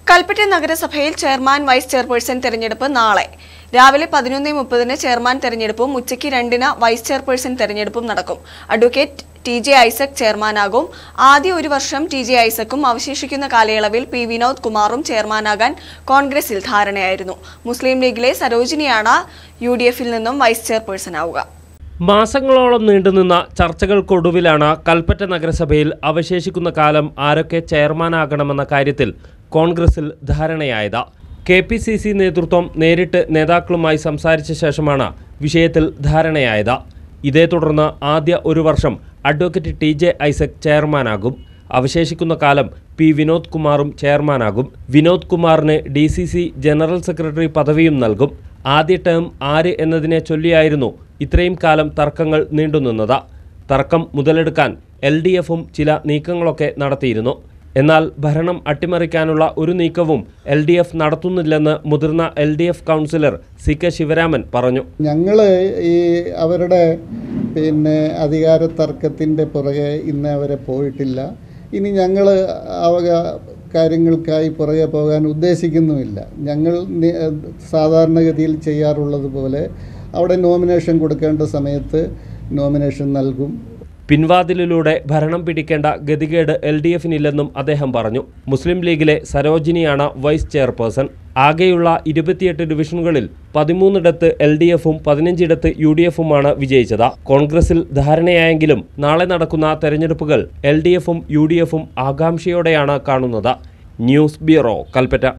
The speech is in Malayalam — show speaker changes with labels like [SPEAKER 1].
[SPEAKER 1] കൽപ്പറ്റ നഗരസഭയിൽ ചെയർമാൻ വൈസ് ചെയർപേഴ്സൺ തെരഞ്ഞെടുപ്പ് നാളെ രാവിലെ 11:30 ചെയർമാൻ തെരഞ്ഞെടുപ്പും ഉച്ചയ്ക്ക് 2 വൈസ് ചെയർപേഴ്സൺ തെരഞ്ഞെടുപ്പും നടക്കും. Advocate T J. ഐസക് ചെയർമാനാകും. ആദ്യ ഒരു വർഷം ടി.ജെ. ഐസക്കും അവശേഷിക്കുന്ന കാലയളവിൽ പി. വിനോദ് കുമാറും ചെയർമാനാകാൻ കോൺഗ്രസിൽ ധാരണയായിരുന്നു. മുസ്ലിം ലീഗിലെ സരോജിനിയാണ് യു.ഡി.എഫിൽ നിന്നും വൈസ് ചെയർപേഴ്സണാവുക.
[SPEAKER 2] മാസങ്ങളോളം നീണ്ടുനിന്ന ചർച്ചകൾക്കൊടുവിലാണ് കൽപ്പറ്റ നഗരസഭയിൽ അവശേഷിക്കുന്ന കാലം ആരൊക്കെ ചെയർമാനാകണമെന്ന കാര്യത്തിൽ കോൺഗ്രസിൽ ധാരണയായത്. കെ.പി.സി.സി നേതൃത്വം നേരിട്ട് നേതാക്കളുമായി സംസാരിച്ച ശേഷമാണ് വിഷയത്തിൽ ധാരണയായത്. ഇതേ തുടർന്ന് ആദ്യ ഒരു വർഷം അഡ്വക്കേറ്റ് ടി.ജെ. ഐസക് ചെയർമാനാകും. അവശേഷിക്കുന്ന കാലം പി. വിനോദ് കുമാറും ചെയർമാനാകും. വിനോദ് കുമാറിന് ഡി.സി.സി ജനറൽ സെക്രട്ടറി പദവിയും നൽകും. ആദ്യ ടേം ആര് എന്നതിനെ ചൊല്ലിയായിരുന്നു ഇത്രയും കാലം തർക്കങ്ങൾ നീണ്ടുനിന്നത്. തർക്കം മുതലെടുക്കാൻ LDFും ചില നീക്കങ്ങളൊക്കെ നടത്തിയിരുന്നു. എന്നാൽ ഭരണം അട്ടിമറിക്കാനുള്ള ഒരു നീക്കവും LDF നടത്തുന്നില്ലെന്ന് മുതിർന്ന LDF കൗൺസിലർ CK ശിവരാമൻ പറഞ്ഞു.
[SPEAKER 3] ഞങ്ങൾ ഈ അവരുടെ അധികാര തർക്കത്തിൻ്റെ പുറകെ ഇന്ന് അവരെ പോയിട്ടില്ല. ഇനി ഞങ്ങൾ കാര്യങ്ങൾക്കായി പുറകെ പോകാൻ ഉദ്ദേശിക്കുന്നുമില്ല. ഞങ്ങൾ സാധാരണഗതിയിൽ ചെയ്യാറുള്ളത് പോലെ അവിടെ നോമിനേഷൻ കൊടുക്കേണ്ട സമയത്ത് നോമിനേഷൻ നൽകും.
[SPEAKER 2] പിൻവാതിലിലൂടെ ഭരണം പിടിക്കേണ്ട ഗതികേട് LDFിനില്ലെന്നും അദ്ദേഹം പറഞ്ഞു. മുസ്ലിം ലീഗിലെ സരോജിനിയാണ് വൈസ് ചെയർപേഴ്സൺ. ആകെയുള്ള 28 ഡിവിഷനുകളിൽ 13ഇടത്ത് LDFും 15ഇടത്ത് UDFുമാണ് വിജയിച്ചത്. കോൺഗ്രസിൽ ധാരണയായെങ്കിലും നാളെ നടക്കുന്ന തെരഞ്ഞെടുപ്പുകൾ LDFും UDFും ആകാംക്ഷയോടെയാണ് കാണുന്നത്. News bureau, Kalpetta.